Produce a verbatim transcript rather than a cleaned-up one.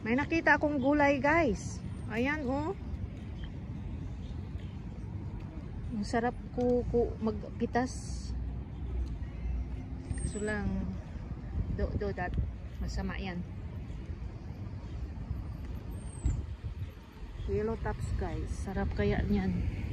May nakita akong gulay guys. Ayan oh. Ang sarap ko, ko magpitas. Kaso lang do do that masama yan. Yellow tops guys. Sarap kaya niyan.